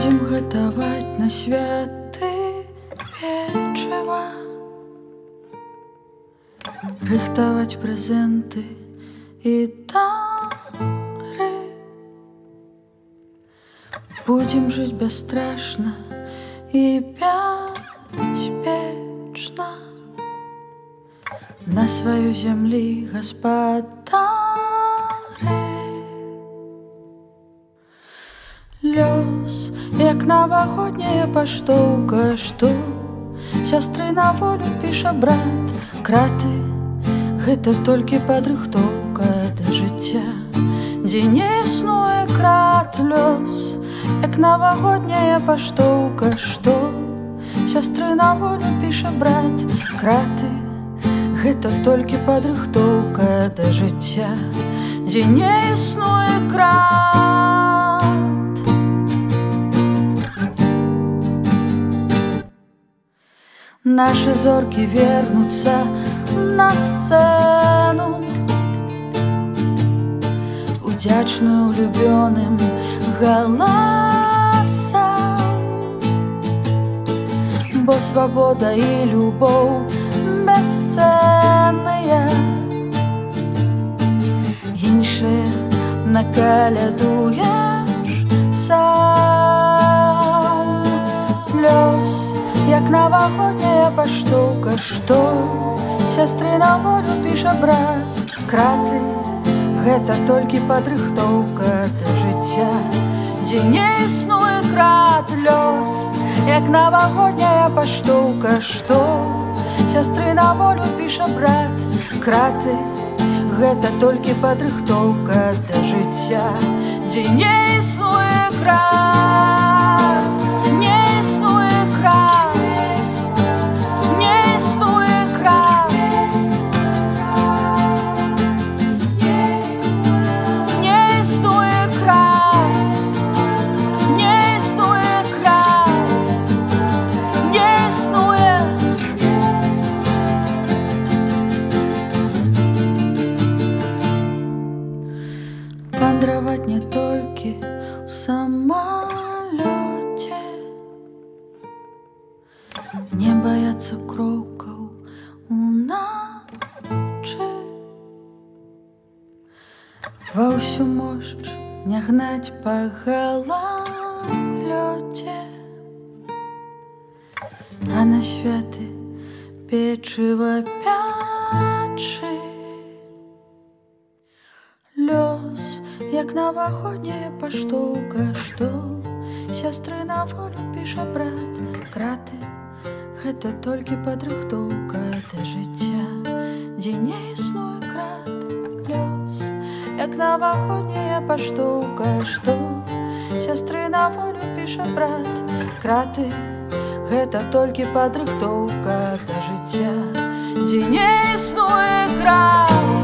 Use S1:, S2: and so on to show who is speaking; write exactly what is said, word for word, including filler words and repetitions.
S1: Будем гатаваць на святы печыва, рыхтаваць прэзенты і дары. Будем жыць бясстрашна і бяспечна на сваёй зямлі гаспадары. Лёс, як навагодняя паштоўка, што сястры на волю піша брат. Краты — гэта толькі падрыхтоўка да жыцця, дзе не існуе крат. Лёс, як навагодняя паштоўка, што сястры на волю піша брат. Краты — гэта толькі падрыхтоўка да жыцця, дзе не існуе крат. Нашы зоркі вернуцца на сцэну, удзячную улюбёным галасам, бо свабода і любоў бясцэнныя, іншыя накалядуеш сам. Лёс, як навагодняя паштоўка, што сястры на волю піша брат. Краты — гэта толькі падрыхтоўка да жыцця, дзе не існуе крат. Лёс, як навагодняя паштоўка, што сястры на волю піша брат. Краты — гэта толькі падрыхтоўка да жыцця, дзе не існуе крат. Не існуе крат. Вандраваць не толькі ў самалёце, не баяцца крокаў уначы, ва ўсю мошч не гнаць па галалёдзе, а на святы печыва пячы. Лёс, як навагодняя паштоўка, што сястры на волю піша брат. Краты — гэта толькі падрыхтоўка да жыцця, дзе не існуе крат. Лёс, як навагодняя паштоўка, што сястры на волю піша брат. Краты — гэта толькі падрыхтоўка да жыцця, дзе не існуе крат.